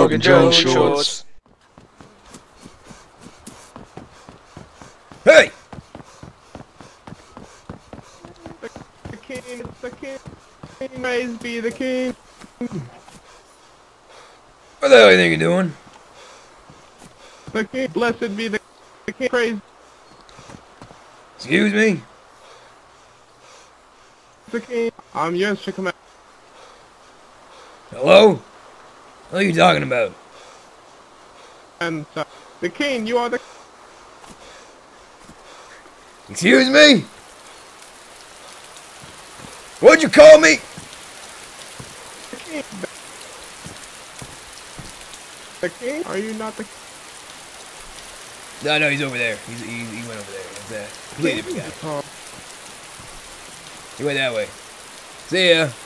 Morgan Jones shorts. Hey! The king, it's the king. Praise be the king. What the hell do you think you're doing? The king, blessed be the king. Praise Excuse me? the king. I'm yours to command. Hello? What are you talking about? And the king, you are the. Excuse me? What'd you call me? The king. The king? Are you not the No, he's over there. He went over there. He's a completely different guy. Oh. He went that way. See ya.